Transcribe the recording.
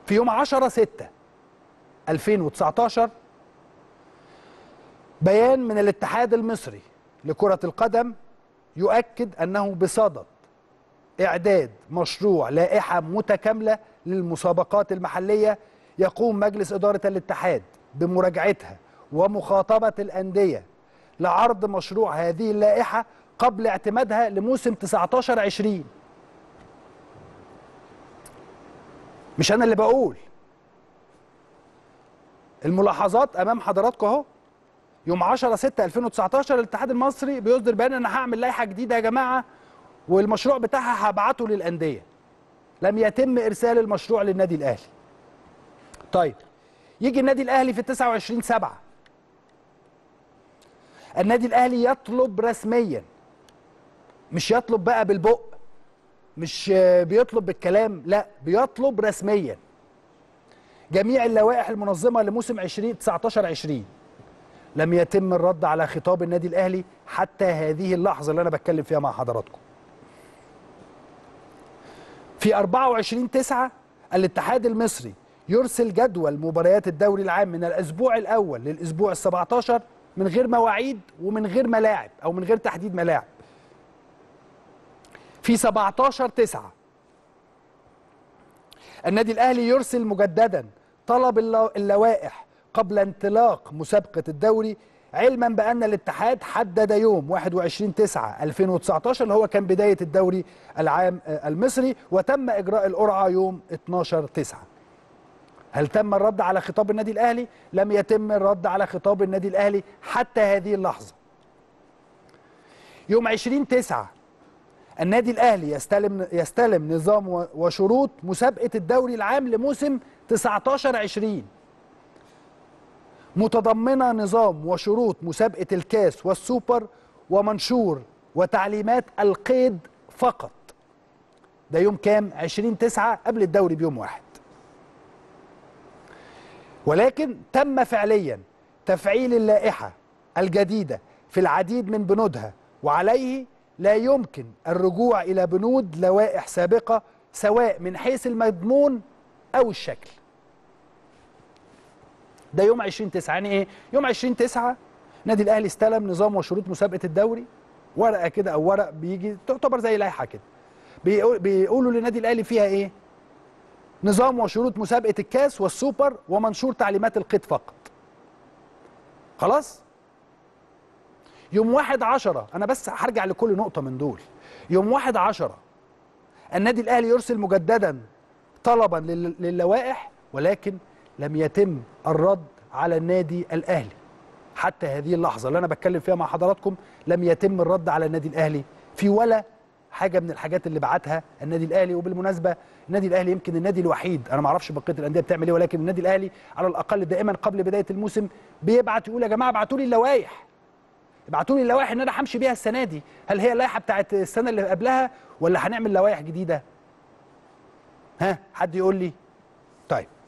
في يوم 10/6/2019 بيان من الاتحاد المصري لكرة القدم يؤكد أنه بصدد إعداد مشروع لائحة متكاملة للمسابقات المحلية يقوم مجلس إدارة الاتحاد بمراجعتها ومخاطبة الأندية لعرض مشروع هذه اللائحة قبل اعتمادها لموسم 19-20. مش أنا اللي بقول، الملاحظات أمام حضراتكم أهو. يوم 10/6/2019 الاتحاد المصري بيصدر بيان أنا هعمل لائحة جديدة يا جماعة والمشروع بتاعها هبعته للأندية. لم يتم إرسال المشروع للنادي الأهلي. طيب يجي النادي الأهلي في 29/7 النادي الأهلي يطلب رسميا، مش يطلب بقى بالبق، مش بيطلب بالكلام، لا بيطلب رسميا جميع اللوائح المنظمة لموسم 19-20. لم يتم الرد على خطاب النادي الأهلي حتى هذه اللحظة اللي أنا بتكلم فيها مع حضراتكم. في 24/9 الاتحاد المصري يرسل جدول مباريات الدوري العام من الأسبوع الأول للأسبوع ال17 من غير مواعيد ومن غير ملاعب أو من غير تحديد ملاعب. في 17/9 النادي الأهلي يرسل مجددا طلب اللوائح قبل انطلاق مسابقة الدوري، علما بأن الاتحاد حدد يوم 21/9/2019 اللي هو كان بداية الدوري العام المصري، وتم إجراء القرعة يوم 12/9. هل تم الرد على خطاب النادي الأهلي؟ لم يتم الرد على خطاب النادي الأهلي حتى هذه اللحظة. يوم 20/9 النادي الأهلي يستلم نظام وشروط مسابقة الدوري العام لموسم 19-20 متضمنة نظام وشروط مسابقة الكاس والسوبر ومنشور وتعليمات القيد فقط. ده يوم كام؟ 20/9 قبل الدوري بيوم واحد. ولكن تم فعليا تفعيل اللائحة الجديدة في العديد من بنودها، وعليه لا يمكن الرجوع إلى بنود لوائح سابقة سواء من حيث المضمون أو الشكل. ده يوم 20/9. يعني إيه؟ يوم 20/9 النادي الأهلي استلم نظام وشروط مسابقة الدوري، ورقة كده أو ورق بيجي تعتبر زي لائحة كده، بيقولوا للنادي الأهلي فيها إيه؟ نظام وشروط مسابقة الكاس والسوبر ومنشور تعليمات القيد فقط. خلاص؟ يوم 1/10 أنا بس هرجع لكل نقطة من دول. يوم 1/10 النادي الأهلي يرسل مجددا طلبا للوائح، ولكن لم يتم الرد على النادي الأهلي حتى هذه اللحظة اللي أنا بتكلم فيها مع حضراتكم. لم يتم الرد على النادي الأهلي في ولا حاجة من الحاجات اللي بعتها النادي الأهلي. وبالمناسبة النادي الأهلي يمكن النادي الوحيد، أنا ما أعرفش بقية الأندية بتعمل إيه، ولكن النادي الأهلي على الأقل دائما قبل بداية الموسم بيبعت يقول يا جماعة ابعتوا لي اللوائح، ابعتوا لي اللوائح ان انا همشي بيها السنه دي. هل هي اللائحه بتاعت السنه اللي قبلها ولا هنعمل لوائح جديده؟ ها حد يقول لي؟ طيب